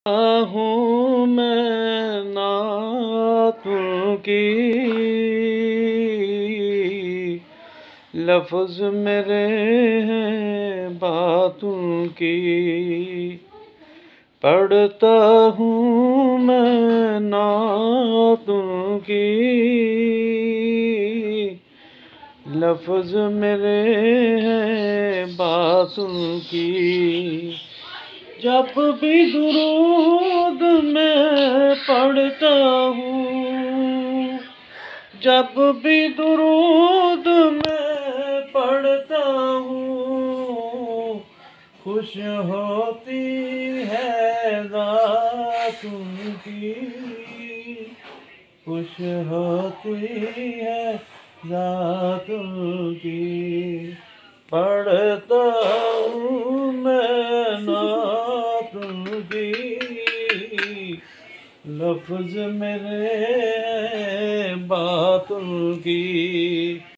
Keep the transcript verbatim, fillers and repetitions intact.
हूँ मैं नातों की, लफ्ज़ मेरे हैं बातों की। पढ़ता हूँ मैं नातों की, लफ्ज़ मेरे हैं बातों की। जब भी दुरूद मैं पढ़ता हूँ, जब भी दुरूद मैं पढ़ता हूँ, खुश होती है ज़ातों की, खुश होती है ज़ातों की। पढ़ता हूँ मैं नातों की, लफ्ज़ मेरे बातों की।